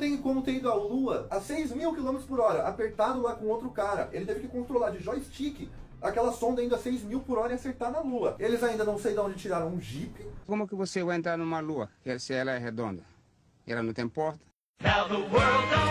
tem como ter ido à Lua a 6.000 km/h, apertado lá com outro cara. Ele teve que controlar de joystick aquela sonda indo a 6.000 por hora e acertar na Lua. Eles ainda não sei de onde tiraram um Jeep. Como que você vai entrar numa Lua se ela é redonda? Ela não tem porta? Now the world